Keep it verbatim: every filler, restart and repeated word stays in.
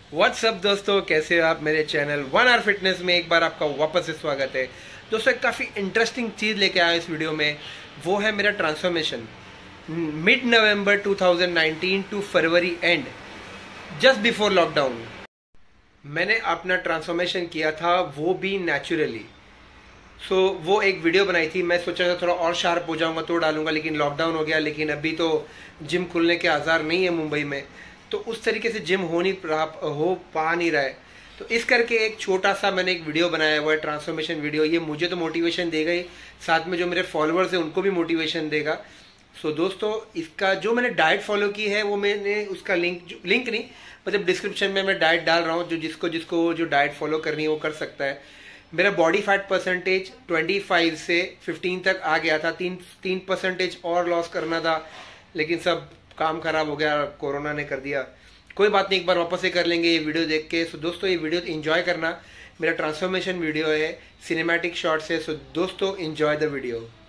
WhatsApp दोस्तों, कैसे हो आप। मेरे चैनल वन आवर फिटनेस में एक बार आपका वापस से स्वागत है। दोस्तों एक काफ़ी इंटरेस्टिंग चीज़ लेके आया इस वीडियो में, वो है मेरा transformation mid November two thousand nineteen to February end, just before lockdown. मैंने अपना ट्रांसफॉर्मेशन किया था, वो भी नेचुरली। सो so, वो एक वीडियो बनाई थी। मैं सोचा था थोड़ा और शार्प हो जाऊंगा तो डालूंगा, लेकिन लॉकडाउन हो गया। लेकिन अभी तो जिम खुलने के आसार नहीं है मुंबई में, तो उस तरीके से जिम हो नहीं रहा, हो पा नहीं रहा है। तो इस करके एक छोटा सा मैंने एक वीडियो बनाया हुआ है, ट्रांसफॉर्मेशन वीडियो। ये मुझे तो मोटिवेशन देगा ही, साथ में जो मेरे फॉलोअर्स हैं उनको भी मोटिवेशन देगा। सो so, दोस्तों इसका जो मैंने डाइट फॉलो की है, वो मैंने उसका लिंक लिंक नहीं मतलब डिस्क्रिप्शन में मैं डाइट डाल रहा हूँ। जो जिसको जिसको जो डाइट फॉलो करनी है वो कर सकता है। मेरा बॉडी फैट परसेंटेज पच्चीस से पंद्रह तक आ गया था। तीन तीन परसेंटेज और लॉस करना था, लेकिन सब काम खराब हो गया, कोरोना ने कर दिया। कोई बात नहीं, एक बार वापस से कर लेंगे ये वीडियो देख के। सो दोस्तों ये वीडियो एंजॉय करना। मेरा ट्रांसफॉर्मेशन वीडियो है, सिनेमैटिक शॉट्स है। सो दोस्तों एंजॉय द वीडियो।